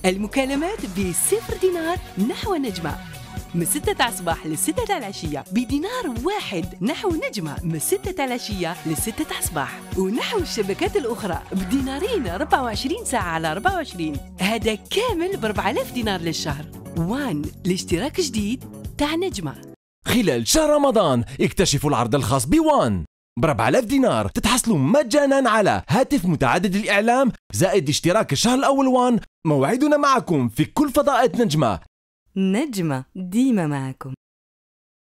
المكالمات ب0 دينار نحو نجمة، من 6 الصباح ل6 العشية بدينار واحد نحو نجمة، من 6 العشية ل6 الصباح. ونحو الشبكات الأخرى بدينارين 24 ساعة على 24. هذا كامل ب4000 دينار للشهر. وان الاشتراك جديد تاع نجمة. خلال شهر رمضان اكتشفوا العرض الخاص بوان ب4000 دينار تتحصلوا مجانا على هاتف متعدد الإعلام زائد اشتراك الشهر الأول وان. موعدنا معكم في كل فضاءات نجمة. نجمة ديما معكم.